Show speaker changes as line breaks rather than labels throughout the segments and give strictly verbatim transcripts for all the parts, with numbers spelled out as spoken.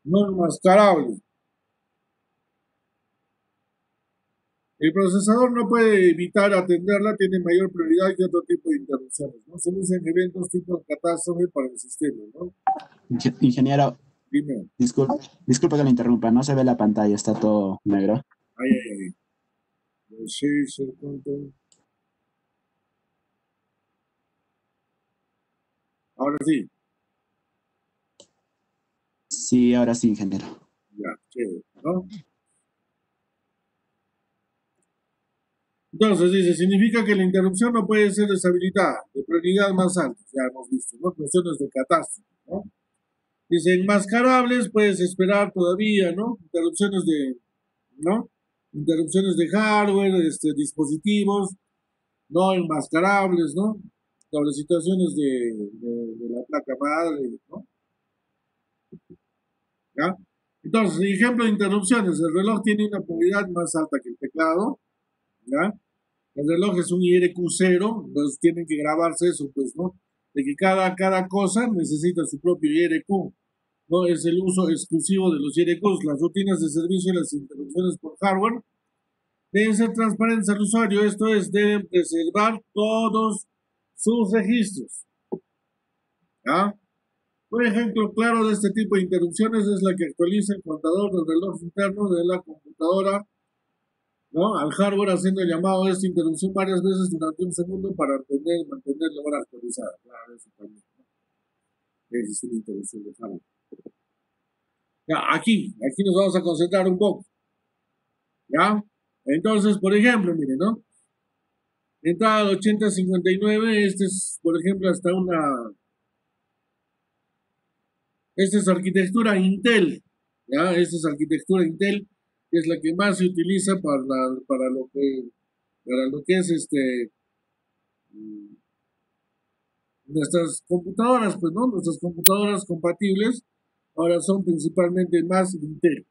no enmascarable. El procesador no puede evitar atenderla, tiene mayor prioridad que otro tipo de interrupciones, ¿no? Se usan eventos tipo catástrofe para el sistema, ¿no?
Ingeniero,
Dime.
disculpe, disculpe que le interrumpa, no se ve la pantalla, está todo negro.
Ay, ay, ay. Sí, sí, punto. Ahora sí.
Sí, ahora sí, ingeniero.
Ya, chévere, ¿no? Entonces dice, significa que la interrupción no puede ser deshabilitada, de prioridad más alta, ya hemos visto, ¿no? Cuestiones de catástrofe, ¿no? Dice, enmascarables, puedes esperar todavía, ¿no? Interrupciones de, ¿no? Interrupciones de hardware, este, dispositivos, no enmascarables, ¿no? Sobre situaciones de, de, de la placa madre, ¿no? ¿Ya? Entonces, ejemplo de interrupciones, el reloj tiene una prioridad más alta que el teclado, ¿ya? El reloj es un I R Q cero, entonces tienen que grabarse eso, pues, ¿no? De que cada, cada cosa necesita su propio I R Q, ¿no? Es el uso exclusivo de los I R Qs, las rutinas de servicio y las interrupciones por hardware deben ser transparentes al usuario, esto es, deben preservar todos sus registros, ¿ya? Un ejemplo claro de este tipo de interrupciones es la que actualiza el contador del reloj interno de la computadora, ¿no? Al hardware haciendo el llamado a esta interrupción varias veces durante un segundo para mantener, mantener la hora actualizada. Claro, eso también, ¿no? Esa es una interrupción de hardware. Ya, aquí, aquí nos vamos a concentrar un poco, ¿ya? Entonces, por ejemplo, miren, ¿no? Entrada al ochenta cincuenta y nueve, este es, por ejemplo, hasta una, esta es arquitectura Intel, ¿ya? Esta es arquitectura Intel, que es la que más se utiliza para, la, para, lo, que, para lo que es este, nuestras computadoras, pues, ¿no? Nuestras computadoras compatibles ahora son principalmente más Intel,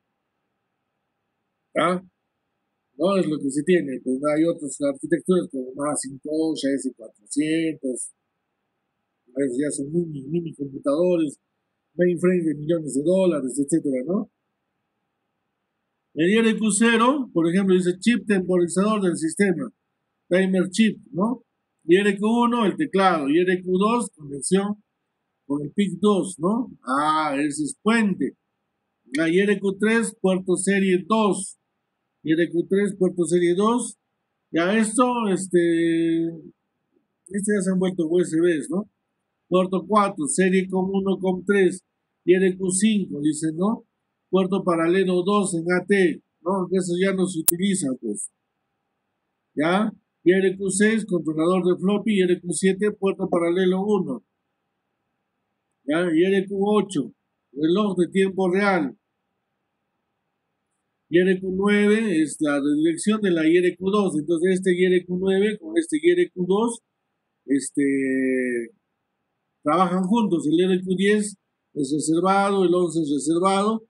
¿ya? No es lo que se tiene, pues hay otras arquitecturas como Macintosh, S cuatrocientos, ya son mini, mini computadores, mainframe de millones de dólares, etcétera, ¿no? El I R Q cero, por ejemplo, dice chip temporizador del sistema, timer chip, ¿no? I R Q uno, el teclado, I R Q dos, conexión con el P I C dos, ¿no? Ah, ese es puente. La I R Q tres, puerto serie dos, I R Q tres, puerto serie dos, ya esto, este, este ya se han vuelto U S Bs, ¿no? Puerto cuatro, serie com uno, com tres, I R Q cinco, dice, ¿no? Puerto paralelo dos en A T, ¿no? Eso ya no se utiliza, pues. ¿Ya? I R Q seis, controlador de floppy, I R Q siete, puerto paralelo uno. ¿Ya? I R Q ocho, reloj de tiempo real. I R Q nueve es la redirección de la I R Q dos. Entonces, este I R Q nueve con este I R Q dos, este, trabajan juntos. El I R Q diez es reservado, el once es reservado.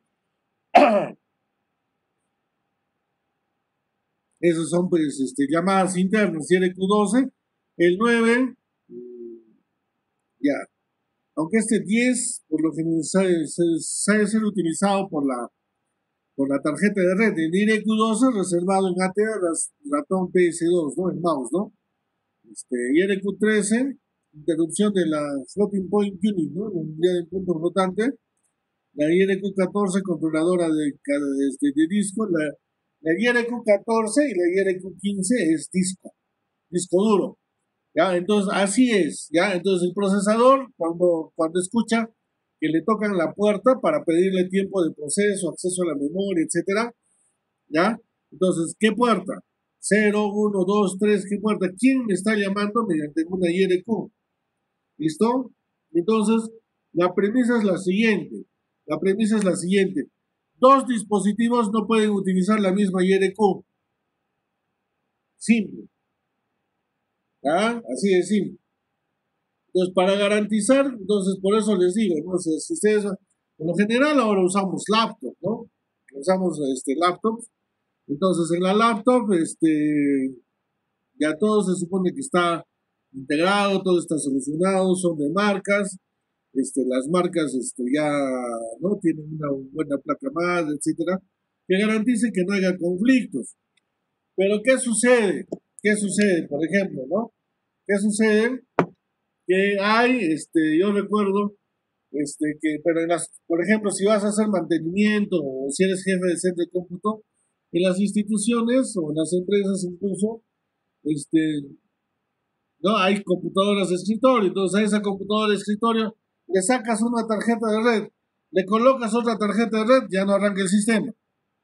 Esos son, pues, este, llamadas internas, I R Q doce. El nueve, ya. Aunque este diez, por lo general, sabe, sabe ser utilizado por la, por la tarjeta de red. El I R Q doce reservado en A T A, ratón P S dos, ¿no? En mouse, ¿no? Este, I R Q trece, interrupción de la floating point unit, ¿no? La unidad de punto flotante. La I R Q catorce, controladora de, de, de disco. La, la I R Q catorce y la I R Q quince es disco, disco duro. ¿Ya? Entonces, así es, ¿ya? Entonces, el procesador, cuando, cuando escucha que le tocan la puerta para pedirle tiempo de proceso, acceso a la memoria, etcétera, ¿ya? Entonces, ¿qué puerta? cero, uno, dos, tres, ¿qué puerta? ¿Quién me está llamando mediante una I R Q? ¿Listo? Entonces, la premisa es la siguiente. La premisa es la siguiente. Dos dispositivos no pueden utilizar la misma I R Q. Simple. ¿Ya? Así de simple. Entonces, para garantizar, entonces por eso les digo, ¿no? Si, si ustedes, por lo general ahora usamos laptop, ¿no? Usamos este, laptops. Entonces, en la laptop, este, ya todo se supone que está integrado, todo está solucionado, son de marcas. este, las marcas este, ya no tienen una buena placa madre, etcétera, que garantice que no haya conflictos. Pero ¿qué sucede? ¿Qué sucede? Por ejemplo, ¿no? ¿Qué sucede? Que hay, este, yo recuerdo, este, que, pero en las, por ejemplo, si vas a hacer mantenimiento o si eres jefe de centro de cómputo, en las instituciones o en las empresas incluso, este, ¿no? Hay computadoras de escritorio, entonces a esa computadora de escritorio le sacas una tarjeta de red, le colocas otra tarjeta de red, ya no arranca el sistema.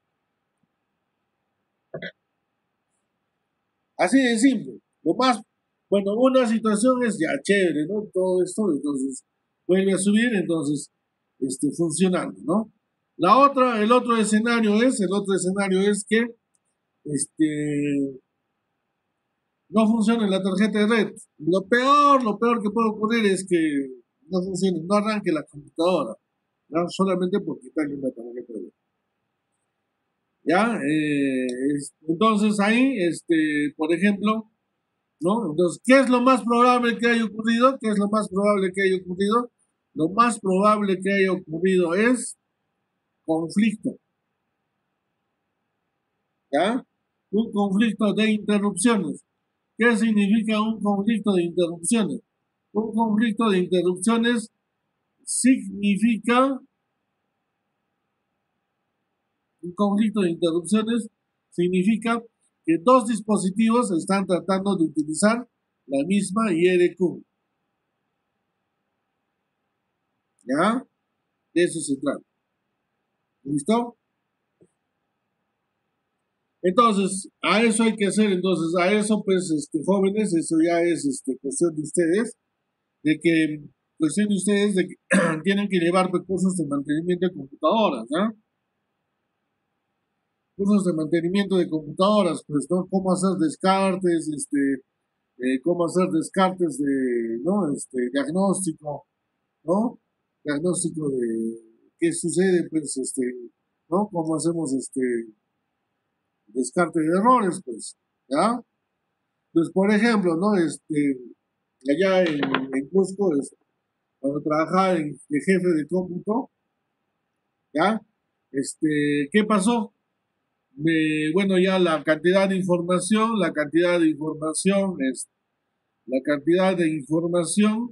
Así de simple. Lo más, bueno, una situación es ya chévere, ¿no? Todo esto, entonces vuelve a subir, entonces, este, funcionando, ¿no? La otra, el otro escenario es, el otro escenario es que, este, no funcione la tarjeta de red. Lo peor, lo peor que puede ocurrir es que no funcione, no arranque la computadora, ¿no? Solamente por quitarle una tarjeta de red. ¿Ya? Eh, es, entonces ahí, este, por ejemplo, ¿no? Entonces, ¿qué es lo más probable que haya ocurrido? ¿Qué es lo más probable que haya ocurrido? Lo más probable que haya ocurrido es conflicto, ¿ya? Un conflicto de interrupciones. ¿Qué significa un conflicto de interrupciones? Un conflicto de interrupciones significa, un conflicto de interrupciones significa que dos dispositivos están tratando de utilizar la misma I R Q. ¿Ya? De eso se trata. ¿Listo? Entonces, a eso hay que hacer, entonces, a eso, pues, este, jóvenes, eso ya es este, cuestión de ustedes, de que, cuestión de ustedes, de que tienen que llevar pues, cursos de mantenimiento de computadoras, ¿no? Cursos de mantenimiento de computadoras, pues, ¿no? Cómo hacer descartes, este, eh, cómo hacer descartes de, ¿no? Este, diagnóstico, ¿no? Diagnóstico de qué sucede, pues, este, ¿no? Cómo hacemos, este, descarte de errores, pues, ¿ya? Pues, por ejemplo, ¿no? Este, allá en, en Cusco, es, cuando trabajaba en, de jefe de cómputo, ¿ya? Este, ¿qué pasó? Me, bueno, ya la cantidad de información, la cantidad de información, es, la cantidad de información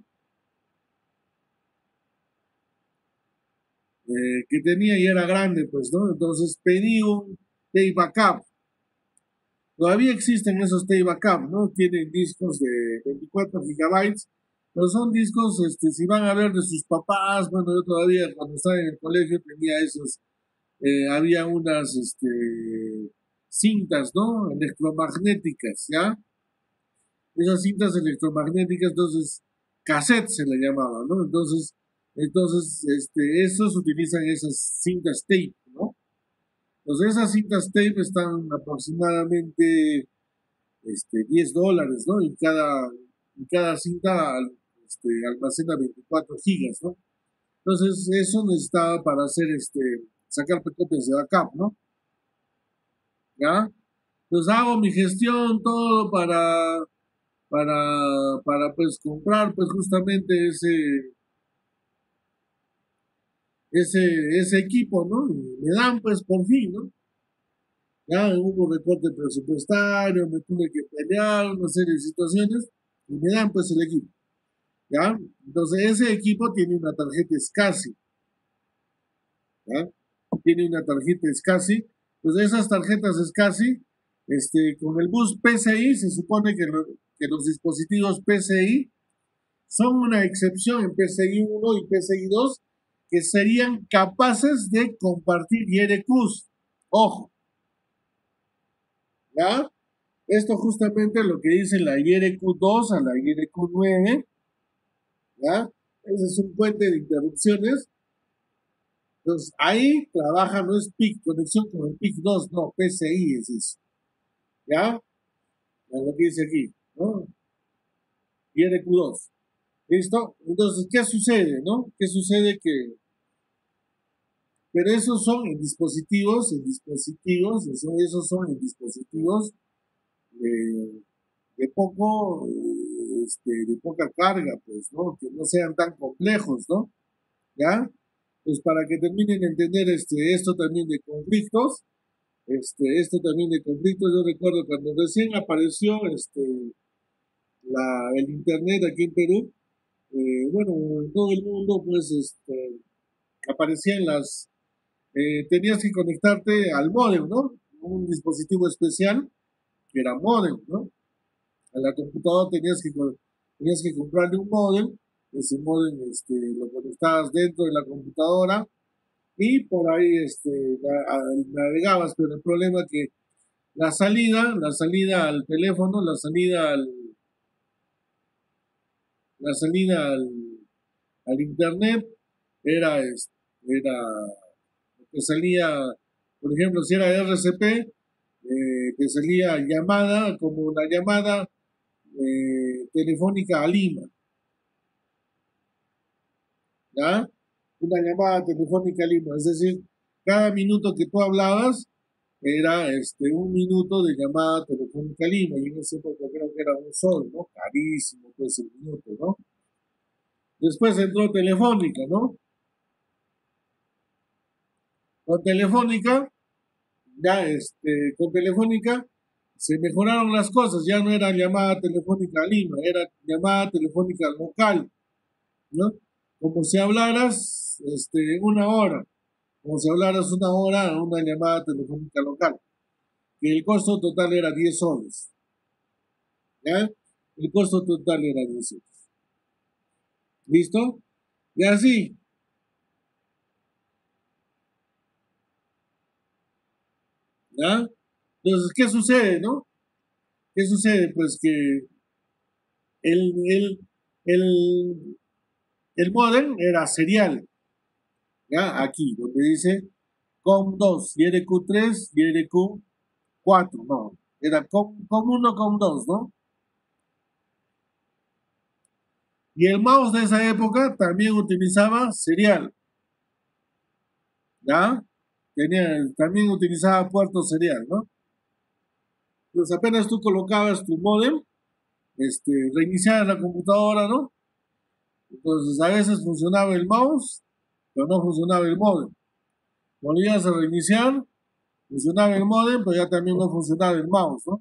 eh, que tenía y era grande, pues, ¿no? Entonces pedí un tape backup. Todavía existen esos tape backup, ¿no? Tienen discos de veinticuatro gigabytes, pero son discos, este, si van a ver de sus papás, bueno, yo todavía cuando estaba en el colegio tenía esos, eh, había unas, este, cintas, ¿no? Electromagnéticas, ¿ya? Esas cintas electromagnéticas, entonces, cassette se le llamaba, ¿no? Entonces, entonces, este, esos utilizan esas cintas tape, ¿no? Entonces, esas cintas tape están aproximadamente este, diez dólares, ¿no? Y cada, y cada cinta este, almacena veinticuatro gigas, ¿no? Entonces, eso necesitaba para hacer, este, sacar copias de backup, ¿no? ¿Ya? Entonces hago mi gestión, todo para, para, para pues comprar pues justamente ese, ese, ese equipo, ¿no? Y me dan pues por fin, ¿no? Ya hubo recorte presupuestario, me tuve que pelear, una serie de situaciones, y me dan pues el equipo. ¿Ya? Entonces ese equipo tiene una tarjeta SCSI, ¿ya? Tiene una tarjeta SCSI, pues esas tarjetas SCSI, este, con el bus P C I, se supone que, lo, que los dispositivos P C I son una excepción en P C I uno y P C I dos, que serían capaces de compartir I R Qs. Ojo, ¿ya? Esto justamente es lo que dice la I R Q dos a la I R Q nueve, ¿ya? Ese es un puente de interrupciones. Entonces, ahí trabaja, no es P I C, conexión con el P I C dos, no, P C I es eso, ¿ya? Es lo que dice aquí, ¿no? I R Q dos. ¿Listo? Entonces, ¿qué sucede, no? ¿Qué sucede? Que, pero esos son en dispositivos, en dispositivos, eso, esos son en dispositivos, eh, de poco, eh, este, de poca carga, pues, ¿no? Que no sean tan complejos, ¿no? ¿Ya? Pues para que terminen de entender este, esto también de conflictos, este, esto también de conflictos, yo recuerdo cuando recién apareció este, la, el internet aquí en Perú, eh, bueno, en todo el mundo, pues, este, aparecían las, eh, tenías que conectarte al módem, ¿no? Un dispositivo especial que era módem, ¿no? A la computadora tenías que, tenías que comprarle un módem, ese módem este, lo conectabas dentro de la computadora y por ahí este, navegabas, pero el problema es que la salida, la salida al teléfono, la salida al, la salida al, al internet era, este, era que salía, por ejemplo, si era R C P, eh, que salía llamada como una llamada eh, telefónica a Lima, ¿ya? Una llamada telefónica a Lima, es decir, cada minuto que tú hablabas era este, un minuto de llamada telefónica a Lima, y en ese época creo que era un sol, ¿no? Carísimo, pues el minuto, ¿no? Después entró Telefónica, ¿no? Con Telefónica, ya este, con Telefónica se mejoraron las cosas, ya no era llamada telefónica a Lima, era llamada telefónica local, ¿no? Como si hablaras este, una hora, como si hablaras una hora una llamada telefónica local, que el costo total era diez soles, ¿ya? El costo total era diez soles. ¿Listo? Y así, ¿ya? Entonces, ¿qué sucede, no? ¿Qué sucede? Pues que el, el, el, el modem era serial, ¿ya? Aquí, donde dice com dos, y R Q tres, y R Q cuatro, no, era com, com uno, com dos, ¿no? Y el mouse de esa época también utilizaba serial, ¿ya? Tenía, también utilizaba puerto serial, ¿no? Entonces apenas tú colocabas tu modem, este, reiniciabas la computadora, ¿no? Entonces a veces funcionaba el mouse, pero no funcionaba el modem. Volvías a reiniciar, funcionaba el modem, pero ya también no funcionaba el mouse, ¿no?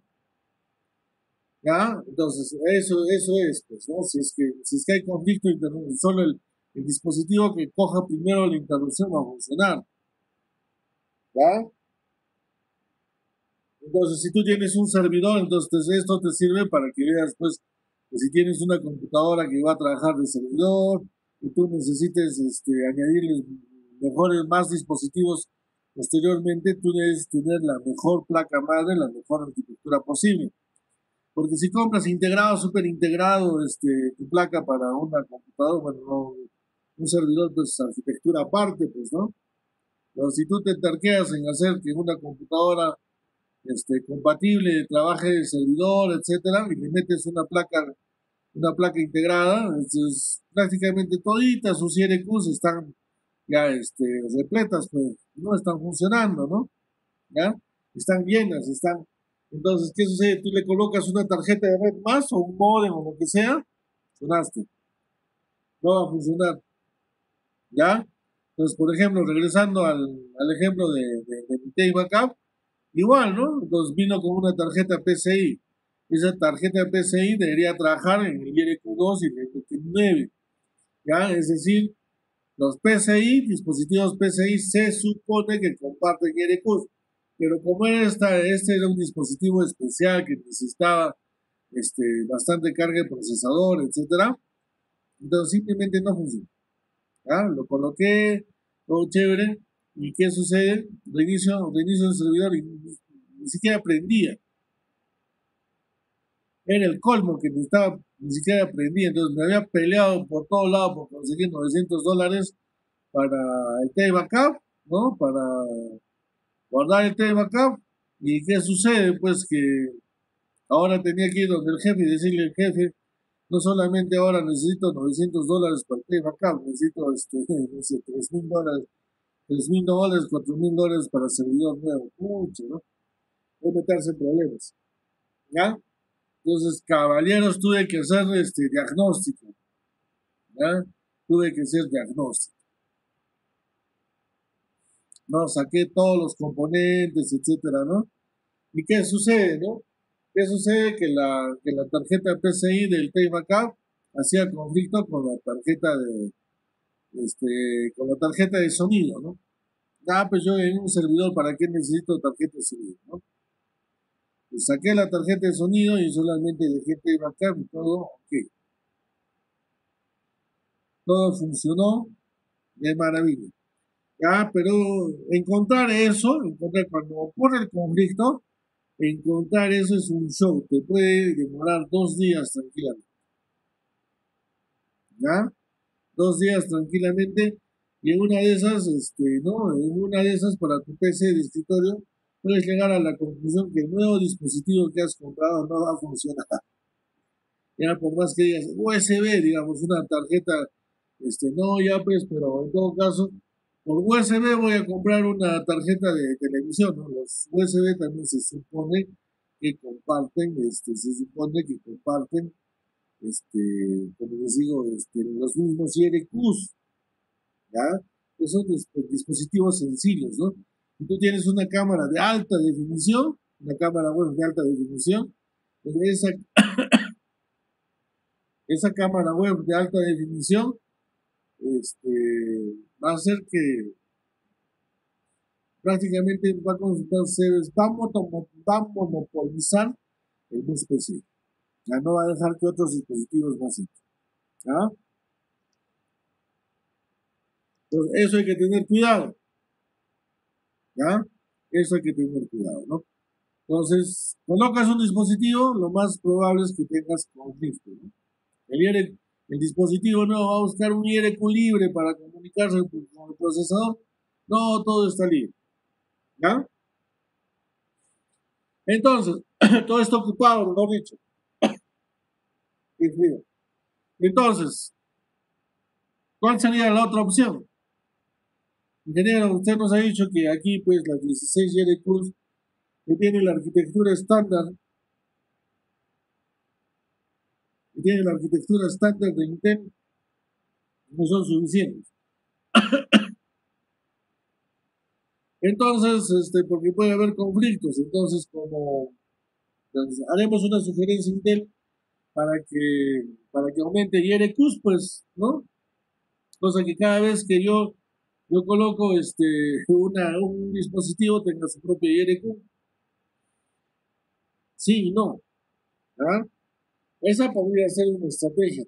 ¿Ya? Entonces, eso, eso es, pues, ¿no? Si es que, si es que hay conflicto, solo el, el dispositivo que coja primero la interrupción va a funcionar, ¿ya? Entonces, si tú tienes un servidor, entonces esto te sirve para que veas, pues, que si tienes una computadora que va a trabajar de servidor, y tú necesites este, añadirle mejores, más dispositivos posteriormente, tú debes tener la mejor placa madre, la mejor arquitectura posible. Porque si compras integrado, súper integrado, este, tu placa para una computadora, bueno, no, un servidor, pues arquitectura aparte, pues, ¿no? Pero si tú te tarqueas en hacer que una computadora este, compatible trabaje de servidor, etcétera, y le metes una placa, una placa integrada, entonces prácticamente toditas sus I R Qs están ya este, repletas, pues, no están funcionando, ¿no? ¿Ya? Están llenas, están. Entonces, ¿qué sucede? Tú le colocas una tarjeta de red más o un modem o lo que sea, sonaste, no va a funcionar, ¿ya? Entonces, por ejemplo, regresando al, al ejemplo de, de, de mi T Backup, igual, ¿no? Entonces vino con una tarjeta P C I. Esa tarjeta P C I debería trabajar en el I R Q dos y el I R Q nueve, ¿ya? Es decir, los P C I, dispositivos P C I, se supone que comparten I R Qs, pero como esta, este era un dispositivo especial que necesitaba este, bastante carga de procesador, etcétera, entonces simplemente no funciona. ¿Ya? Lo coloqué, todo chévere, ¿y qué sucede? Reinicio, reinicio el servidor y ni, ni siquiera prendía. Era el colmo que necesitaba, ni siquiera prendía, entonces me había peleado por todos lados por conseguir novecientos dólares para el T Backup, ¿no? Para guardar el T Backup. ¿Y qué sucede? Pues que ahora tenía que ir donde el jefe y decirle al jefe, no solamente ahora necesito novecientos dólares para el T Backup, necesito este, no sé, tres mil dólares, tres mil dólares, cuatro mil dólares para el servidor nuevo. Mucho, ¿no? Puede meterse en problemas. ¿Ya? Entonces, caballeros, tuve que hacer este diagnóstico, ¿ya? Tuve que hacer diagnóstico. ¿No? Saqué todos los componentes, etcétera, ¿no? ¿Y qué sucede, no? ¿Qué sucede? Que la, que la tarjeta P C I del TameAccount hacía conflicto con la tarjeta de, este, con la tarjeta de sonido, ¿no? Ah, pues yo en un servidor, ¿para qué necesito tarjeta de sonido, no? Pues saqué la tarjeta de sonido y solamente dejé TameAccount y todo, ok. Todo funcionó de maravilla. Ya, pero encontrar eso, encontrar cuando ocurre el conflicto, encontrar eso es un show, te puede demorar dos días tranquilamente, ¿ya? Dos días tranquilamente, y en una de esas, este, ¿no? En una de esas para tu P C de escritorio, puedes llegar a la conclusión que el nuevo dispositivo que has comprado no va a funcionar. Ya, por más que digas U S B, digamos, una tarjeta, este, no, ya pues, pero en todo caso, por U S B voy a comprar una tarjeta de televisión, ¿no? Los U S B también se supone que comparten, este, se supone que comparten, este, como les digo, este, los mismos I R Qs, ¿ya? Que son dis- dispositivos sencillos, ¿no? Si tú tienes una cámara de alta definición, una cámara web de alta definición, pues esa, esa cámara web de alta definición, este, va a hacer que prácticamente va a, se va a, moto- va a monopolizar el bus P C. Ya no va a dejar que otros dispositivos más entren, ¿ya? Entonces, eso hay que tener cuidado, ¿ya? Eso hay que tener cuidado, ¿no? Entonces, colocas un dispositivo, lo más probable es que tengas conflicto, ¿no? El, I R el dispositivo no va a buscar un I R Q libre para comunicarse con el procesador. No, todo está libre, ¿ya? Entonces, todo está ocupado, mejor dicho. Entonces, ¿cuál sería la otra opción? Ingeniero, usted nos ha dicho que aquí, pues, las dieciséis Y R Qs que tiene la arquitectura estándar, que tiene la arquitectura estándar de Intel, no son suficientes. Entonces, este, porque puede haber conflictos, entonces, como entonces, haremos una sugerencia a Intel para que, para que aumente Y R Qs, pues, ¿no? Cosa que cada vez que yo, yo coloco este, una, un dispositivo tenga su propio I R Q. Sí y no, ¿verdad? Esa podría ser una estrategia.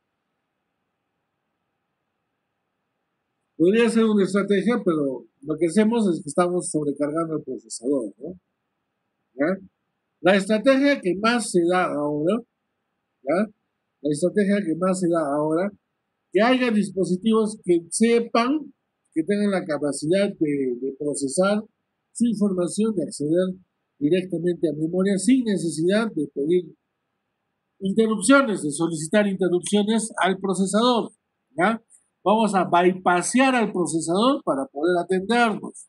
Podría ser una estrategia, pero lo que hacemos es que estamos sobrecargando el procesador, ¿no? ¿Ya? La estrategia que más se da ahora, ¿ya? La estrategia que más se da ahora, que haya dispositivos que sepan, que tengan la capacidad de, de procesar su información, de acceder directamente a memoria sin necesidad de pedir interrupciones, de solicitar interrupciones al procesador, ¿ya? Vamos a bypassear al procesador para poder atendernos,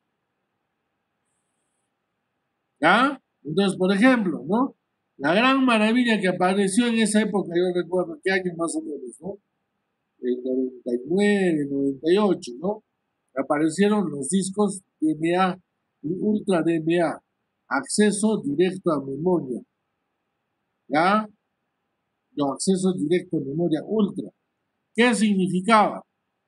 ¿ya? Entonces, por ejemplo, ¿no? La gran maravilla que apareció en esa época, yo recuerdo qué año más o menos, ¿no? El noventa y nueve, noventa y ocho, ¿no? Aparecieron los discos D M A y Ultra D M A, acceso directo a memoria, ¿ya? No, acceso directo a memoria ultra. ¿Qué significaba?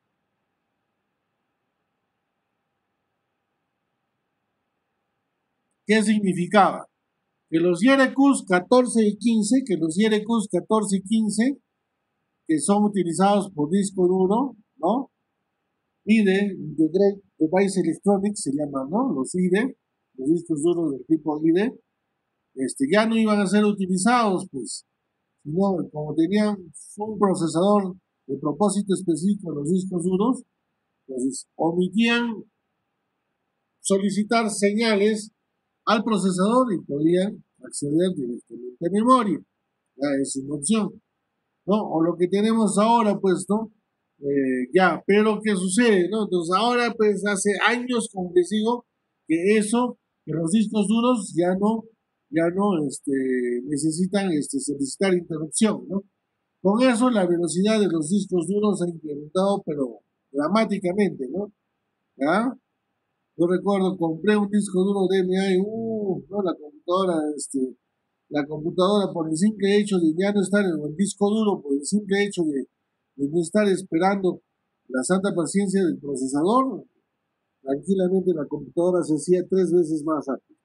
¿Qué significaba? Que los I R Qs catorce y quince, que los I R Qs catorce y quince, que son utilizados por disco duro, ¿no? I D E, Integrated Device Electronics se llaman, ¿no? Los I D E, los discos duros del tipo I D E, este, ya no iban a ser utilizados, pues, sino como tenían un procesador de propósito específico en los discos duros, entonces omitían solicitar señales al procesador y podían acceder directamente a memoria. Ya es una opción, ¿no? O lo que tenemos ahora, pues, ¿no? Eh, ya, pero ¿qué sucede, no? Entonces ahora, pues, hace años, como les digo, que eso, que los discos duros ya no, ya no este, necesitan este, solicitar interrupción, ¿no? Con eso la velocidad de los discos duros ha incrementado, pero dramáticamente, ¿no? ¿Ya? Yo recuerdo, compré un disco duro D M A y, uh, no, la computadora, este, la computadora por el simple hecho de ya no estar en el disco duro, por el simple hecho de, de no estar esperando la santa paciencia del procesador, tranquilamente la computadora se hacía tres veces más rápido.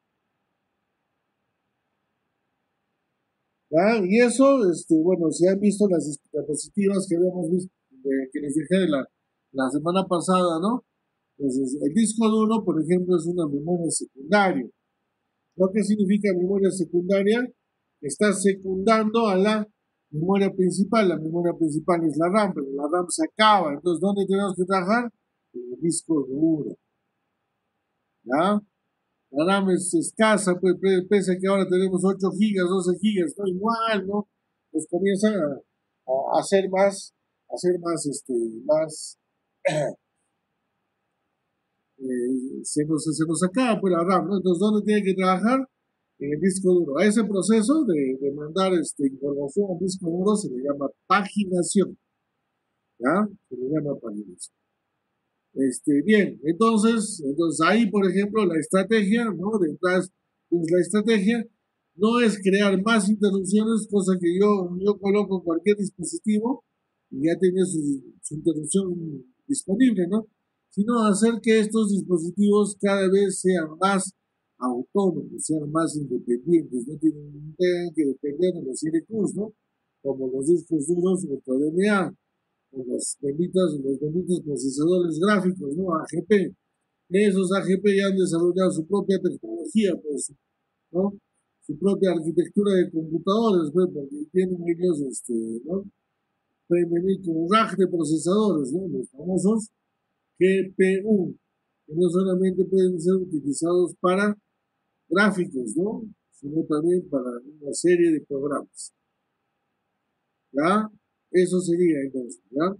¿Ya? Y eso, este, bueno, si han visto las diapositivas que habíamos visto, de, que les dejé de la, la semana pasada, ¿no? Entonces, el disco duro, por ejemplo, es una memoria secundaria. ¿Lo que significa memoria secundaria? Está secundando a la memoria principal. La memoria principal es la RAM, pero la RAM se acaba. Entonces, ¿dónde tenemos que trabajar? En el disco duro. ¿Ya? La RAM es escasa, pues, pese a que ahora tenemos ocho gigas, doce gigas, no igual, ¿no? Pues comienza a, a hacer más, a hacer más, este, más, eh, se, nos, se nos acaba pues la RAM, ¿no? Entonces, ¿dónde tiene que trabajar? En el disco duro. A ese proceso de, de mandar este, información al disco duro se le llama paginación, ¿ya? Se le llama paginación. Este, bien, entonces, entonces ahí, por ejemplo, la estrategia, ¿no? Detrás, pues la estrategia no es crear más interrupciones, cosa que yo, yo coloco cualquier dispositivo y ya tiene su, su interrupción disponible, ¿no? Sino hacer que estos dispositivos cada vez sean más autónomos, sean más independientes, no tienen, tengan que depender de los C D Qs, ¿no? Como los discos duros o D M A los benditos, los benditos procesadores gráficos, ¿no? A G P. Esos A G P ya han desarrollado su propia tecnología, pues, ¿no? Su propia arquitectura de computadores, pues, porque tienen ellos, este, ¿no? Pueden venir con un rack de procesadores, ¿no? Los famosos G P U, que no solamente pueden ser utilizados para gráficos, ¿no? Sino también para una serie de programas. ¿Ya? Eso sería entonces, ¿ya?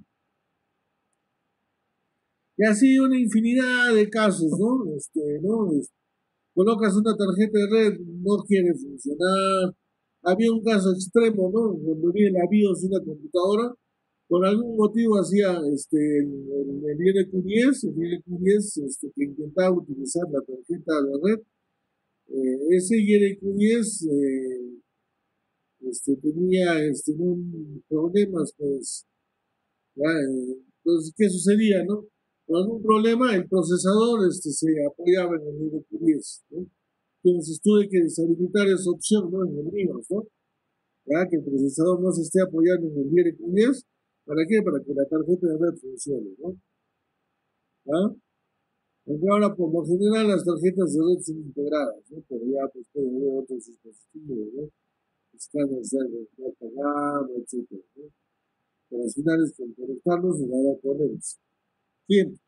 Y así una infinidad de casos, ¿no? Este, ¿no? Este, colocas una tarjeta de red, no quiere funcionar. Había un caso extremo, ¿no? Cuando vi la BIOS de una computadora, por algún motivo hacía este, el, el, el I R Q diez, el I R Q diez este, que intentaba utilizar la tarjeta de red. Eh, ese I R Q diez eh, este, tenía este, un, problemas, pues, ya, eh, entonces, ¿qué sucedía, no? Por algún problema, el procesador este, se apoyaba en el I R Q diez, ¿no? Entonces tuve que deshabilitar esa opción, ¿no? En el BIOS, ¿no? Ya que el procesador no se esté apoyando en el I R Q diez, ¿para qué? Para que la tarjeta de red funcione, ¿no? ¿Ah? Aunque ahora, por lo general, las tarjetas de red son integradas, ¿no? Pero ya, pues, puede haber otros dispositivos, ¿no? Escáneres de alta gama, etcétera, ¿no? Pero al final es con conectarlos y dar problemas. Bien.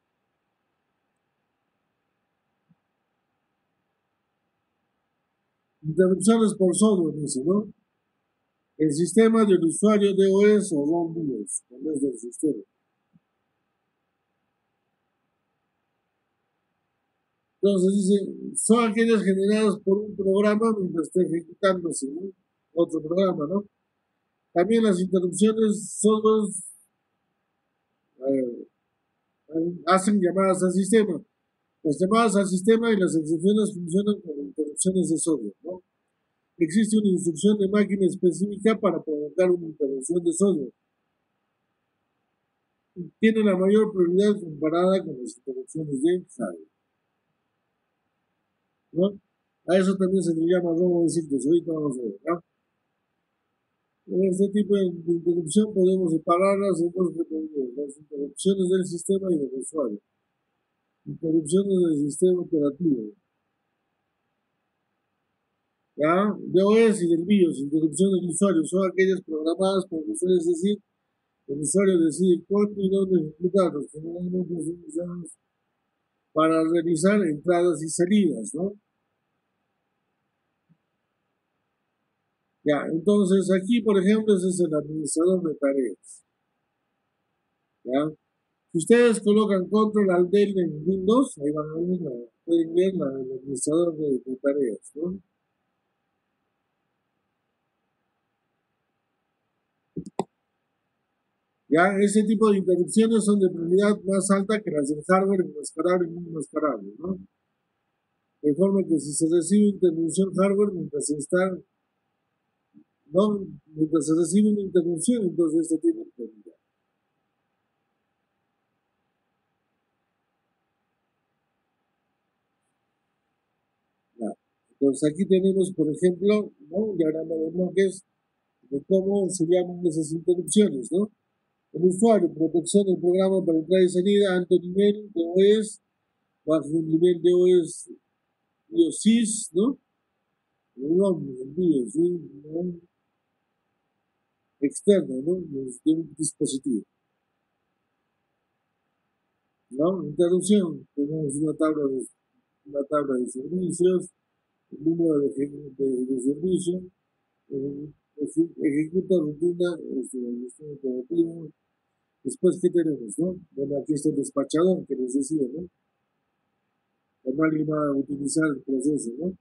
Interrupciones por software, dice, ¿no? El sistema del usuario D O S o ROM BIOS, no es del sistema. Entonces dice, son aquellas generadas por un programa mientras está ejecutándose, ¿no? Otro programa, ¿no? También las interrupciones son los, eh, hacen llamadas al sistema. Las llamadas al sistema y las excepciones funcionan como interrupciones de software, ¿no? Existe una instrucción de máquina específica para provocar una interrupción de software. Tiene la mayor prioridad comparada con las interrupciones de hardware, ¿no? A eso también se le llama robo de ciclos. Ahorita vamos a ver, ¿no? En este tipo de interrupción podemos separarlas en dos categorías: las interrupciones del sistema y del usuario. Interrupciones del sistema operativo, ¿ya? D O S y del BIOS. Interrupciones del usuario son aquellas programadas por usuario, es decir, el usuario decide cuándo y dónde ejecutarlos. Generalmente son usadas para realizar entradas y salidas, ¿no? Ya, entonces aquí, por ejemplo, ese es el administrador de tareas. ¿Ya? Si ustedes colocan control al del en Windows, ahí van a ver, la, pueden ver la, el administrador de, de tareas, ¿no? Ya, ese tipo de interrupciones son de prioridad más alta que las del hardware enmascarable y no enmascarable, ¿no? De forma que si se recibe interrupción hardware mientras se está, no, mientras se recibe una interrupción, entonces esto tiene prioridad. Ya. Entonces aquí tenemos, por ejemplo, ¿no? Un diagrama de bloques de cómo se llaman esas interrupciones, ¿no? El usuario, protección del programa para entrada y salida, alto nivel de O S, bajo nivel de O S, I O S I S, ¿no? Un nombre, el BIOS, ¿sí? ¿No? Externo, ¿no? De un dispositivo, ¿no? Interrupción, tenemos una tabla de, una tabla de servicios, el número de, de, de servicio, eh, ejecuta rutina, este, este operativo. Después, ¿qué tenemos, no? Bueno, aquí está el despachador que les decía, ¿no? Cuando alguien va a utilizar el proceso, ¿no?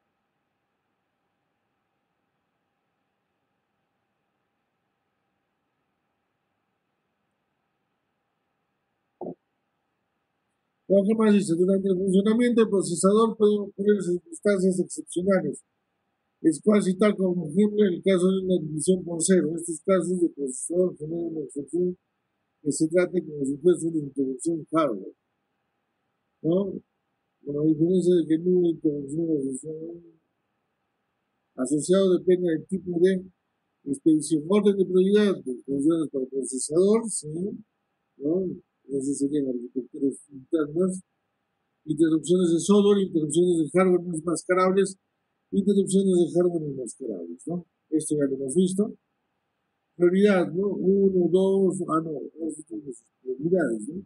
Lo que más dice, durante el funcionamiento del procesador pueden ocurrir circunstancias excepcionales, es cuasi tal como ejemplo en el caso de una división por cero. En estos casos, el procesador genera una excepción que se trate como si fuese una interrupción hardware, ¿no? Con la diferencia de que no una interrupción asociado depende del tipo de expedición. Orden de prioridad de funciones para el procesador, sí, ¿no? Esas serían arquitecturas internas. Interrupciones de software, interrupciones de hardware no enmascarables, interrupciones de hardware enmascarables, ¿no? Esto ya lo hemos visto. Prioridad, ¿no? Uno, dos, ah, no, estas son las prioridades, ¿no?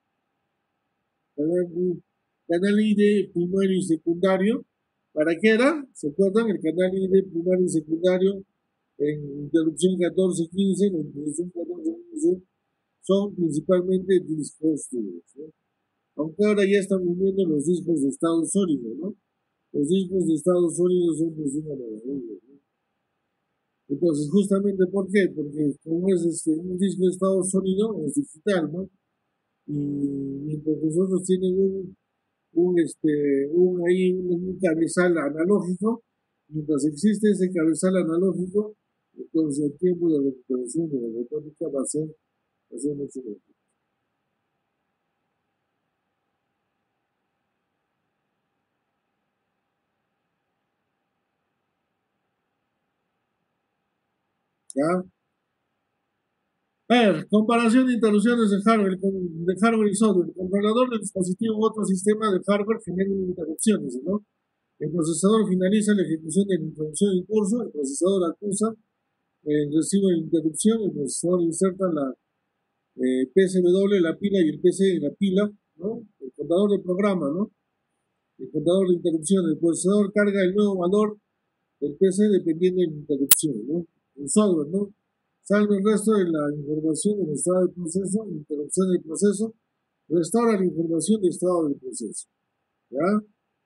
Canal, canal I D primario y secundario. ¿Para qué era? ¿Se acuerdan? El canal I D primario y secundario en interrupción catorce quince, en interrupción catorce quince, son principalmente discos duros, ¿no? Aunque ahora ya están viendo los discos de estado sólido, ¿no? Los discos de estado sólido son pues una maravilla, ¿no? Entonces, justamente, ¿por qué? Porque como es este, un disco de estado sólido, es digital, ¿no? Y mientras nosotros tienen un, un, este, un, ahí, un, un cabezal analógico, mientras existe ese cabezal analógico, entonces el tiempo de recuperación de la electrónica va a ser, va a ser mucho mejor. ¿Ya? A ver, comparación de interrupciones de hardware, de hardware y software. El controlador del dispositivo u otro sistema de hardware genera interrupciones, ¿no? El procesador finaliza la ejecución de la interrupción en curso, el procesador acusa el recibo de interrupción, el procesador inserta la eh, P S W, la pila y el P C en la pila, ¿no? El contador de programa, ¿no? El contador de interrupción, el procesador carga el nuevo valor del P C dependiendo de la interrupción, ¿no? El software, ¿no? Salva el resto de la información del estado del proceso, interrupción del proceso, restaura la información del estado del proceso, ¿ya?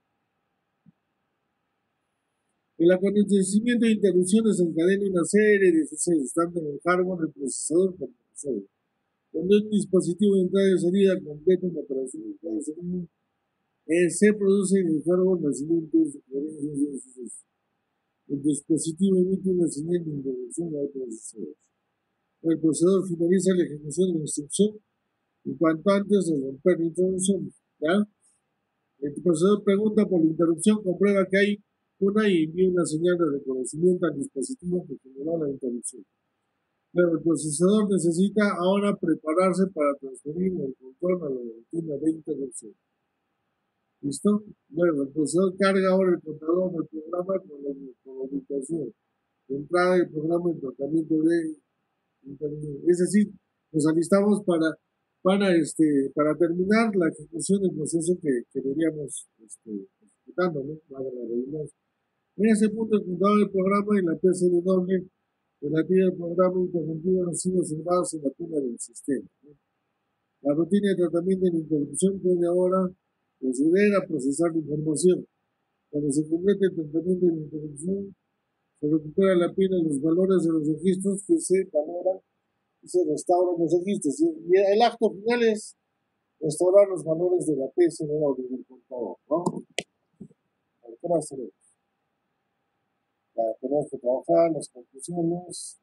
El acontecimiento de interrupciones encadena una serie de sucesos, tanto en el hardware, el procesador como en el software. Cuando un dispositivo de entrada y salida completa una operación de entrada y salida, eh, se produce en el hardware nacimiento de sugerencias de sucesos. El dispositivo emite una señal de interrupción al procesador. El procesador finaliza la ejecución de la instrucción y cuanto antes de romper la interrupción, ¿ya? El procesador pregunta por la interrupción, comprueba que hay una y envía una señal de reconocimiento al dispositivo que generó la interrupción. Luego, el procesador necesita ahora prepararse para transferir el control a la rutina de interrupción. ¿Listo? Luego, el procesador carga ahora el contador del programa con la, con la ubicación de entrada del programa en tratamiento de interrupción. Es decir, nos alistamos para, para, este, para terminar la ejecución del proceso que, que veníamos este, ejecutando, ¿no? Para la redundancia. En ese punto, el contador del programa y la P C W relativa al programa interrumpido han sido observados en la pila del sistema, ¿no? La rutina de tratamiento de la interrupción puede ahora proceder a procesar la información. Cuando se complete el tratamiento de la interrupción, se recupera la pila los valores de los registros que se valoran se restauran los registros. Y el acto final es restaurar los valores de la P S en el orden del contador, ¿no? ¿Qué más tenemos? Ya tenemos que trabajar las conclusiones.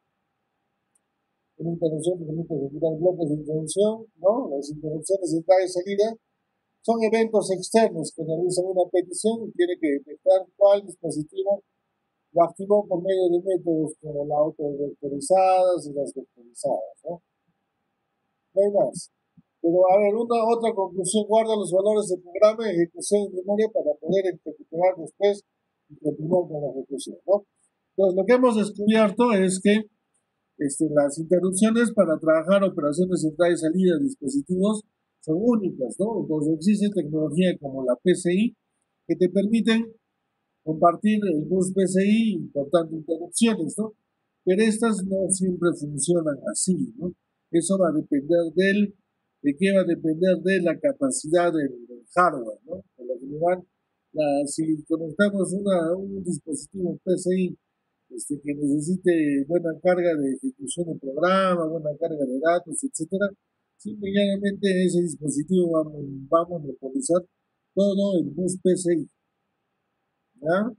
Una interrupción permite ejecutar bloques de interrupción, ¿no? Las interrupciones de entrada y salida son eventos externos que realizan una petición y tiene que detectar cuál dispositivo lo activó por medio de métodos como las autovectorizadas y las vectorizadas, ¿no? No hay más. Pero a ver, una otra conclusión, guarda los valores del programa de ejecución en memoria para poder ejecutar después y continuar con la ejecución, ¿no? Entonces, lo que hemos descubierto es que este, las interrupciones para trabajar operaciones de entrada y salida de dispositivos son únicas, ¿no? Entonces, existe tecnología como la P C I que te permiten compartir el bus P C I importando interrupciones, ¿no? Pero estas no siempre funcionan así, ¿no? Eso va a depender del, de qué va a depender de la capacidad del, del hardware, ¿no? Por lo general, la, si conectamos una, un dispositivo P C I este, que necesite buena carga de ejecución de programa, buena carga de datos, etcétera, simplemente ese dispositivo va, va a monopolizar todo el bus P C I, ¿ya?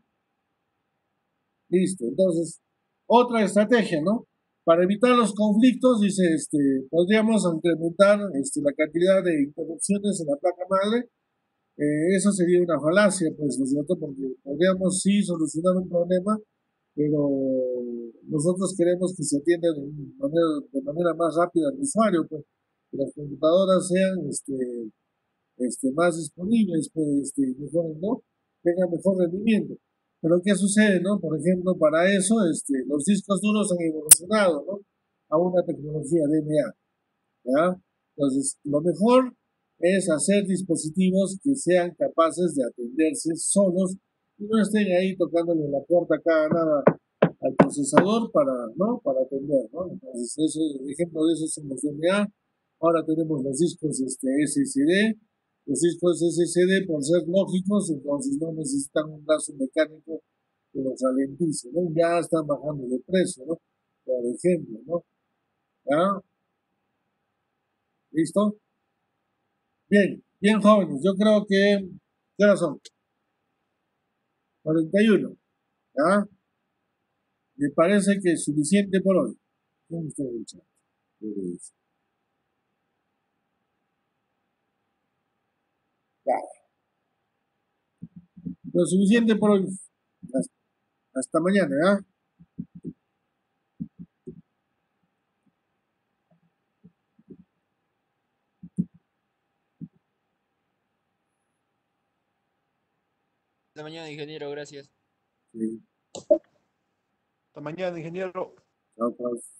Listo, entonces, otra estrategia, ¿no? Para evitar los conflictos, dice, este, podríamos incrementar este, la cantidad de interrupciones en la placa madre. Eh, eso sería una falacia, pues, ¿no es cierto? Porque podríamos sí solucionar un problema, pero nosotros queremos que se atienda de manera, de manera más rápida al usuario, pues, que las computadoras sean este, este, más disponibles, pues, este, mejor, ¿no? Tengan mejor rendimiento. Pero ¿qué sucede, no? Por ejemplo, para eso este, los discos duros han evolucionado, ¿no? A una tecnología D M A, ¿ya? Entonces, lo mejor es hacer dispositivos que sean capaces de atenderse solos y no estén ahí tocándole la puerta cada nada al procesador para, ¿no? Para atender, ¿no? Entonces, eso, ejemplo de eso son los D M A. Ahora tenemos los discos este, S S D. Los discos S S D, por ser lógicos, entonces no necesitan un brazo mecánico que los ralentice, ¿no? Ya están bajando de precio, ¿no? Por ejemplo, ¿no? ¿Ya? ¿Listo? Bien, bien jóvenes, yo creo que, ¿qué hora son? cuarenta y uno, ¿ya? Me parece que es suficiente por hoy. ¿Cómo está el chat? Ya. Lo suficiente por hoy. Hasta, hasta mañana, ¿ya?
Hasta mañana, ingeniero, gracias.
Sí.
Hasta mañana, ingeniero.
Chao, chao.